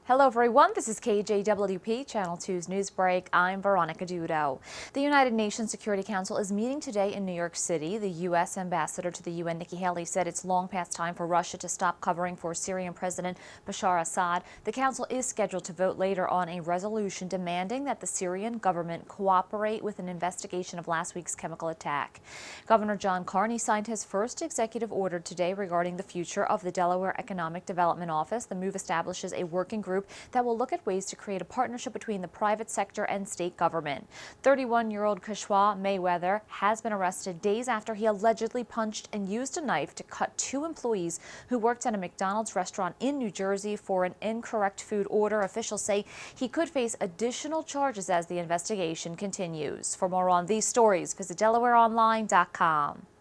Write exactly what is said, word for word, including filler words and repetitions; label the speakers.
Speaker 1: Hello everyone, this is K J W P, Channel two's News Break. I'm Veronica Dudo. The United Nations Security Council is meeting today in New York City. The U S Ambassador to the U N, Nikki Haley, said it's long past time for Russia to stop covering for Syrian President Bashar Assad. The Council is scheduled to vote later on a resolution demanding that the Syrian government cooperate with an investigation of last week's chemical attack. Governor John Carney signed his first executive order today regarding the future of the Delaware Economic Development Office. The move establishes a working group that will look at ways to create a partnership between the private sector and state government. thirty-one-year-old Kashwa Mayweather has been arrested days after he allegedly punched and used a knife to cut two employees who worked at a McDonald's restaurant in New Jersey for an incorrect food order. Officials say he could face additional charges as the investigation continues. For more on these stories, visit Delaware Online dot com.